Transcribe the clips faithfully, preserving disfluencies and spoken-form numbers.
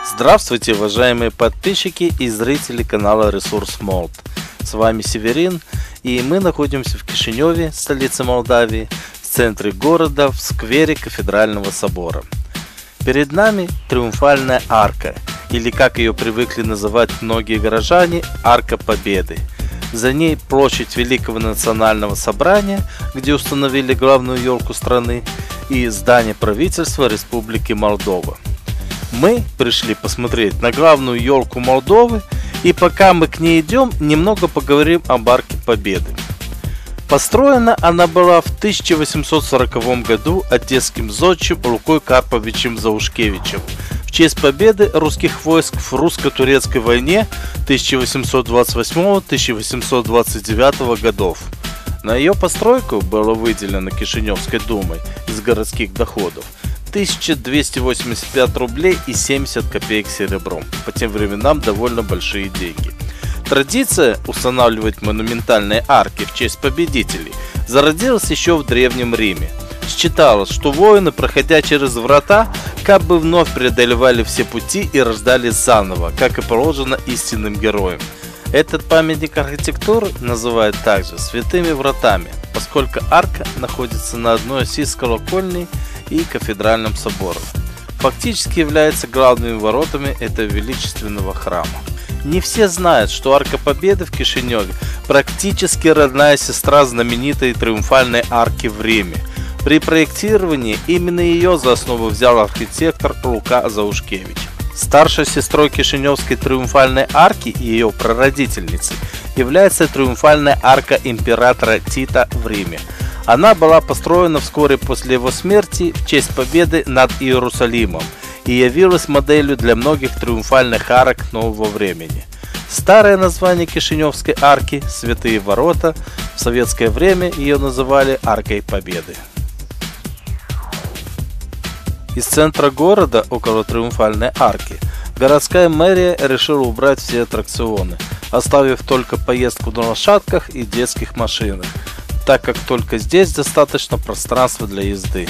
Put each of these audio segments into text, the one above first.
Здравствуйте, уважаемые подписчики и зрители канала Ресурс Молд. С вами Северин, и мы находимся в Кишиневе, столице Молдавии, в центре города, в сквере Кафедрального собора. Перед нами Триумфальная арка, или как ее привыкли называть многие горожане, Арка Победы. За ней площадь Великого национального собрания, где установили главную елку страны, и здание правительства Республики Молдова. Мы пришли посмотреть на главную елку Молдовы, и пока мы к ней идем, немного поговорим об Арке Победы. Построена она была в тысяча восемьсот сороковом году одесским зодчим Лукой Карповичем Заушкевичем в честь победы русских войск в русско-турецкой войне тысяча восемьсот двадцать восьмого — тысяча восемьсот двадцать девятого годов. На ее постройку было выделено Кишиневской думой из городских доходов тысяча двести восемьдесят пять рублей и семьдесят копеек серебром. По тем временам довольно большие деньги. Традиция устанавливать монументальные арки в честь победителей зародилась еще в Древнем Риме. Считалось, что воины, проходя через врата, как бы вновь преодолевали все пути и рождались заново, как и положено истинным героям. Этот памятник архитектуры называют также святыми вратами, поскольку арка находится на одной оси с колокольней и кафедральным собором. Фактически является главными воротами этого величественного храма. Не все знают, что Арка Победы в Кишиневе практически родная сестра знаменитой Триумфальной арки в Риме. При проектировании именно ее за основу взял архитектор Лука Заушкевич. Старшей сестрой Кишиневской Триумфальной арки и ее прародительницей является Триумфальная арка императора Тита в Риме. Она была построена вскоре после его смерти в честь победы над Иерусалимом и явилась моделью для многих триумфальных арок нового времени. Старое название Кишиневской арки «Святые ворота», в советское время ее называли Аркой Победы. Из центра города, около Триумфальной арки, городская мэрия решила убрать все аттракционы, оставив только поездку на лошадках и детских машинах, так как только здесь достаточно пространства для езды.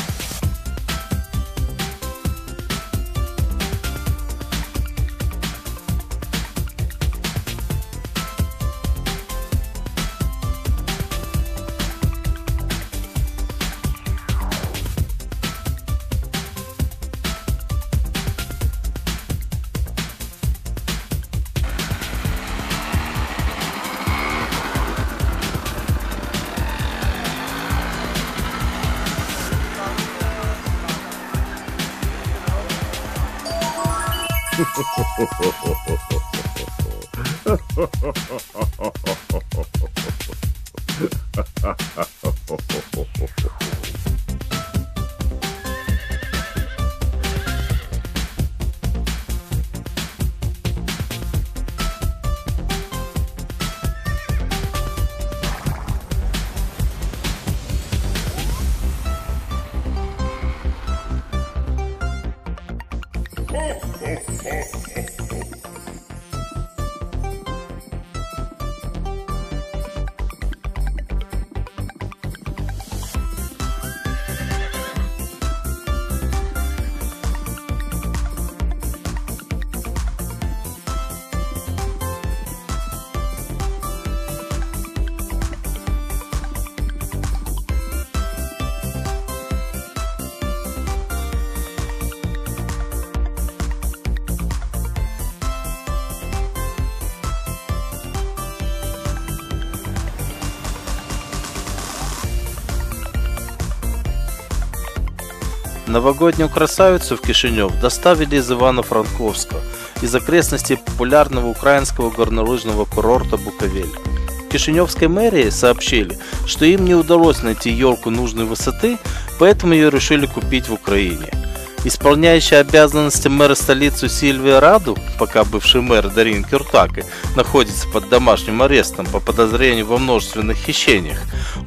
Новогоднюю красавицу в Кишинев доставили из Ивано-Франковска, из окрестностей популярного украинского горнолыжного курорта Буковель. В Кишиневской мэрии сообщили, что им не удалось найти елку нужной высоты, поэтому ее решили купить в Украине. Исполняющая обязанности мэра столицы Сильвия Раду, пока бывший мэр Дарин Кюртаки находится под домашним арестом по подозрению во множественных хищениях,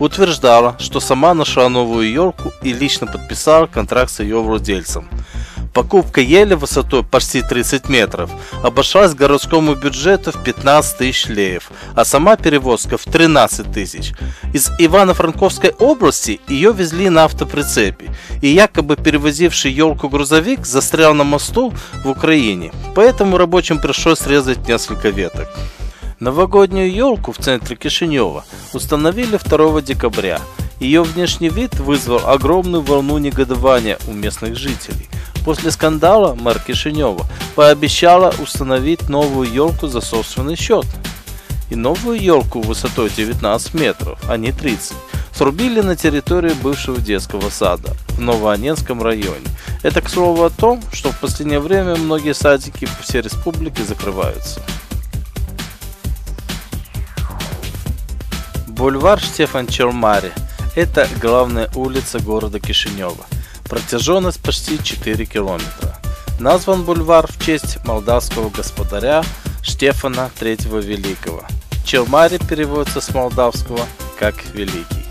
утверждала, что сама нашла новую елку и лично подписала контракт с ее владельцем. Покупка ели высотой почти тридцать метров обошлась городскому бюджету в пятнадцать тысяч леев, а сама перевозка в тринадцать тысяч. Из Ивано-Франковской области ее везли на автоприцепе, и якобы перевозивший елку грузовик застрял на мосту в Украине, поэтому рабочим пришлось срезать несколько веток. Новогоднюю елку в центре Кишинева установили второго декабря. Ее внешний вид вызвал огромную волну негодования у местных жителей. После скандала мэр Кишинева пообещала установить новую елку за собственный счет. И новую елку высотой девятнадцать метров, а не тридцать, срубили на территории бывшего детского сада в Новоанненском районе. Это, к слову, о том, что в последнее время многие садики по всей республике закрываются. Бульвар Штефан Челмари – это главная улица города Кишинева. Протяженность почти четыре километра. Назван бульвар в честь молдавского господаря Штефана третьего Великого. Челмари переводится с молдавского как «Великий».